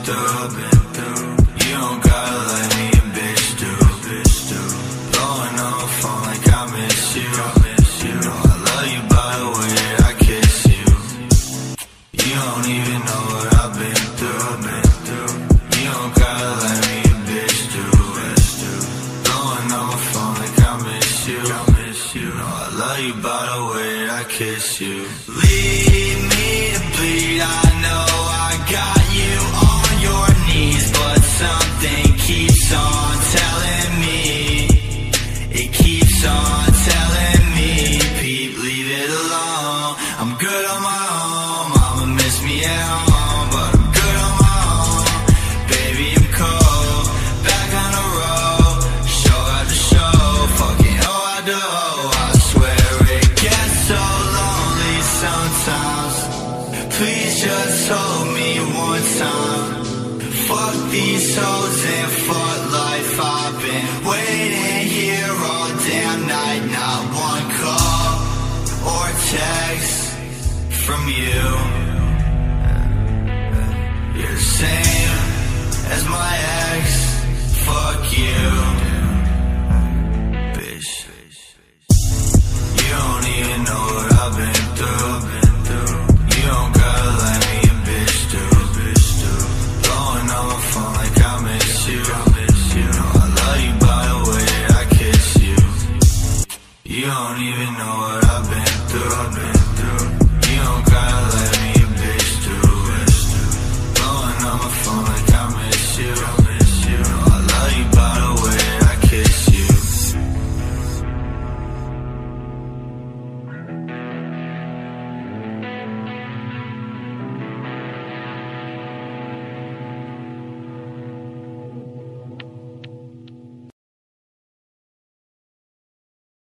through. You don't gotta let me a bitch do. Blowing on the phone like I miss you. You know I love you by the way that I kiss you. You don't even know what I've been through. You don't gotta let me a bitch do. Blowing on the phone like I miss you. You know I love you by the way that I kiss you. Leave me to bleed, I know I got you on your knees, but something keeps on telling me, it keeps on telling me, Pete, leave it alone. I'm good on my own, mama miss me at home, but I'm good on my own. Baby, I'm cold, back on the road, show after show, fucking oh I do. I swear it gets so lonely sometimes. Please just hold me one time. Fuck these hoes and fuck life. I've been waiting here all damn night. Not one call or text from you. You're the same as my ex. Fuck you, bitch. You don't even know what I've been through. You don't gotta let me a bitch do. Blowing on the phone like I miss you. You know I love you by the way that I kiss you. You don't even know what I've been through.